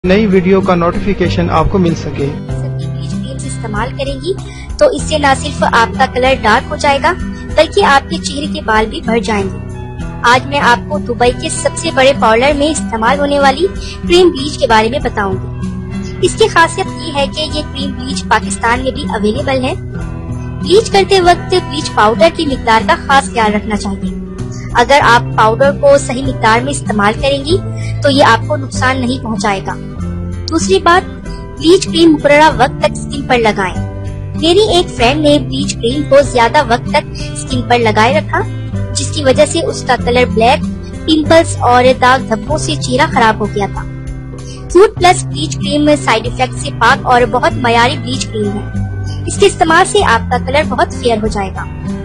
नई वीडियो का नोटिफिकेशन आपको मिल सके। ब्लीच क्रीम इस्तेमाल करेंगी तो इससे न सिर्फ आपका कलर डार्क हो जाएगा बल्कि आपके चेहरे के बाल भी बढ़ जाएंगे। आज मैं आपको दुबई के सबसे बड़े पार्लर में इस्तेमाल होने वाली क्रीम ब्लीच के बारे में बताऊंगी। इसकी खासियत ये है कि ये क्रीम ब्लीच पाकिस्तान में भी अवेलेबल है। ब्लीच करते वक्त ब्लीच पाउडर की मिकदार का खास ख्याल रखना चाहिए। अगर आप पाउडर को सही मिकदार में इस्तेमाल करेंगी तो ये आपको नुकसान नहीं पहुंचाएगा। दूसरी बात, ब्लीच क्रीम मुकर्ररा वक्त तक स्किन पर लगाएं। मेरी एक फ्रेंड ने ब्लीच क्रीम को ज्यादा वक्त तक स्किन पर लगाए रखा, जिसकी वजह से उसका कलर ब्लैक, पिंपल्स और दाग धब्बों से चेहरा खराब हो गया था। Cute plus bleach cream side effect से पाक और बहुत मयारी ब्लीच क्रीम है। इसके इस्तेमाल से आपका कलर बहुत फेयर हो जाएगा।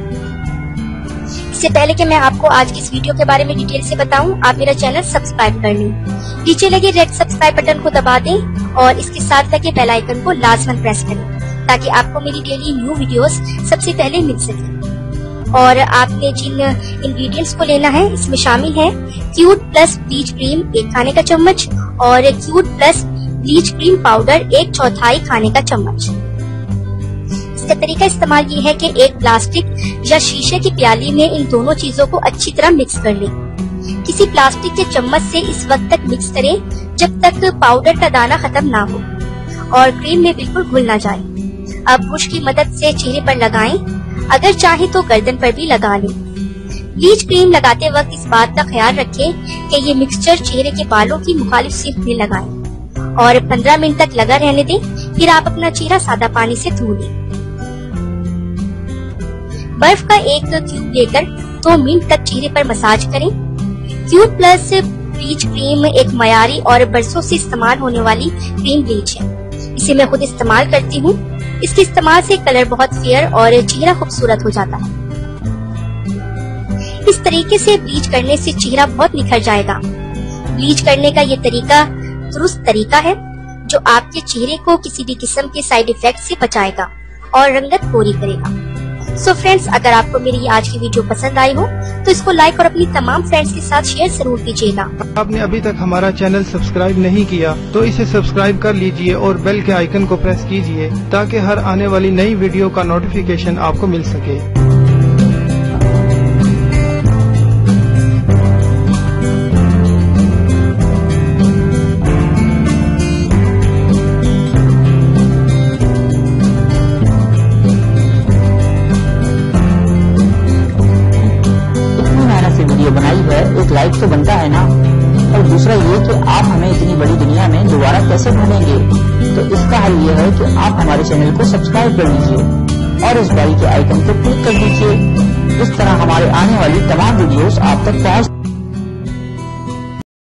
इससे पहले कि मैं आपको आज की इस वीडियो के बारे में डिटेल से बताऊं, आप मेरा चैनल सब्सक्राइब कर लें। नीचे लगे रेड सब्सक्राइब बटन को दबा दें और इसके साथ लगे बेल आइकन को लाजमन प्रेस करें ताकि आपको मेरी डेली न्यू वीडियोस सबसे पहले मिल सके। और आपने जिन इंग्रेडिएंट्स को लेना है इसमें शामिल है क्यूट प्लस ब्लीच क्रीम 1 खाने का चम्मच और cute plus bleach cream powder 1/4 खाने का चम्मच। इसका तरीका इस्तेमाल ये है कि एक प्लास्टिक या शीशे की प्याली में इन दोनों चीजों को अच्छी तरह मिक्स कर लें। किसी प्लास्टिक के चम्मच से इस वक्त तक मिक्स करें जब तक पाउडर का दाना खत्म ना हो और क्रीम में बिल्कुल घुल ना जाए। अब ब्रश की मदद से चेहरे पर लगाएं, अगर चाहे तो गर्दन पर भी लगा लें। ब्लीच क्रीम लगाते वक्त इस बात का ख्याल रखें कि ये मिक्सचर चेहरे के बालों की मुखालिफ सिर्फ में लगाएं और 15 मिनट तक लगा रहने दें। फिर आप अपना चेहरा सादा पानी से धो लें। बर्फ का एक क्यूब लेकर 2 मिनट तक चेहरे पर मसाज करें। क्यूट प्लस ब्लीच क्रीम एक मयारी और बरसों से इस्तेमाल होने वाली क्रीम ब्लीच है। इसे मैं खुद इस्तेमाल करती हूँ। इसके इस्तेमाल से कलर बहुत फेयर और चेहरा खूबसूरत हो जाता है। इस तरीके से ब्लीच करने से चेहरा बहुत निखर जाएगा। ब्लीच करने का ये तरीका दुरुस्त तरीका है जो आपके चेहरे को किसी भी किस्म के साइड इफेक्ट से बचाएगा और रंगत गोरी करेगा। सो फ्रेंड्स, अगर आपको मेरी आज की वीडियो पसंद आई हो तो इसको लाइक और अपनी तमाम फ्रेंड्स के साथ शेयर जरूर कीजिएगा। आपने अभी तक हमारा चैनल सब्सक्राइब नहीं किया तो इसे सब्सक्राइब कर लीजिए और बेल के आइकन को प्रेस कीजिए ताकि हर आने वाली नई वीडियो का नोटिफिकेशन आपको मिल सके। बनाई है, एक लाइक तो बनता है ना। और दूसरा ये कि आप हमें इतनी बड़ी दुनिया में दोबारा कैसे ढूंढेंगे, तो इसका हल ये है कि आप हमारे चैनल को सब्सक्राइब कर लीजिए और इस बेल के आइकन को क्लिक कर दीजिए। इस तरह हमारे आने वाली तमाम वीडियोस आप तक पहुंच